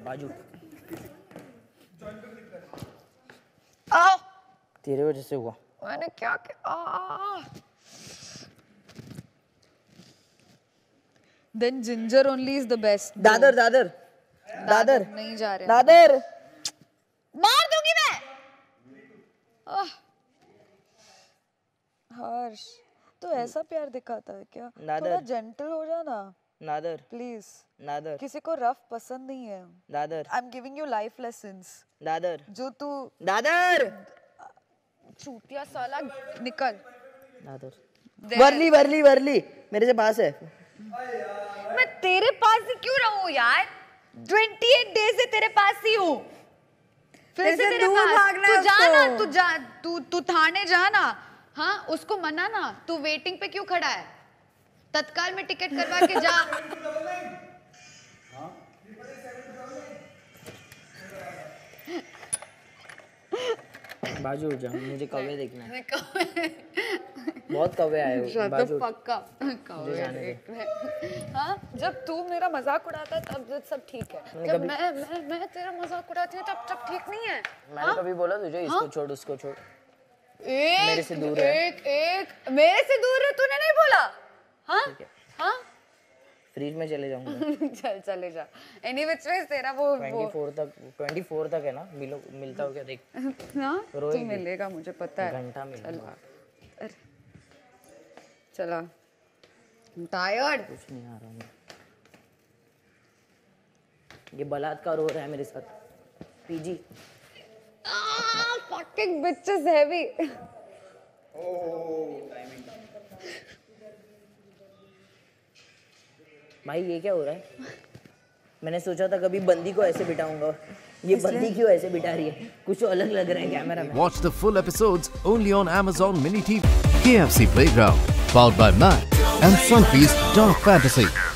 बाजू आओ तेरे वजह से हुआ। मैंने क्या किया? Then ginger only is the best. Dadar Dadar Dadar नहीं जा रहे। दादर मार दूंगी मैं। हर्ष तो ऐसा प्यार दिखाता है क्या? थोड़ा जेंटल हो जा ना। नादर प्लीज। नादर किसी को रफ पसंद नहीं है। Dadar I am giving you life lessons. Dadar जो तू दादर चूतिया साला निकल। दादर वर्ली वर्ली वर्ली मेरे से पास है। मैं तेरे पास ही क्यों रहूं यार? 28 डेज से तेरे पास ही हूँ। फिर से तेरे पास। तू जाना, तू थाने जाना। हाँ उसको मना ना। तू वेटिंग पे क्यों खड़ा है? तत्काल में टिकट करवा के जा। बाजू उठ जा, मुझे कौवे देखना है। बहुत कौवे आए हो। बाजू पक्का कौवे। हाँ जब तू मेरा मजाक उड़ाता है तब सब ठीक है। जब मैं तेरा मजाक उड़ाती हूँ तब ठीक नहीं है। मैंने कभी बोला तुझे इसको छोड़ उसको छोड़? मेरे से दूर है। मेरे से दूर है तूने नहीं बोला? हाँ हाँ फ्रीज में चले जाऊंगा। चल चले जा। एनीवे तेरा वो 24 तक है ना? मिलता हो क्या देख? हाँ तू मिलेगा मुझे पता है। घंटा मिलेगा। चला टायर्ड। कुछ नहीं आ रहा हूँ। ये बलात्कार हो रहा है मेरे साथ। PG fucking bitch is heavy. भाई ये क्या हो रहा है? मैंने सोचा था कभी बंदी को ऐसे बिठाऊंगा, ये बंदी क्यों ऐसे बिठा रही है? कुछ अलग लग रहा है कैमरा में। Watch the full episodes only on Amazon Mini TV. KFC Playground, powered by Mac and Sunfeast Dark Fantasy.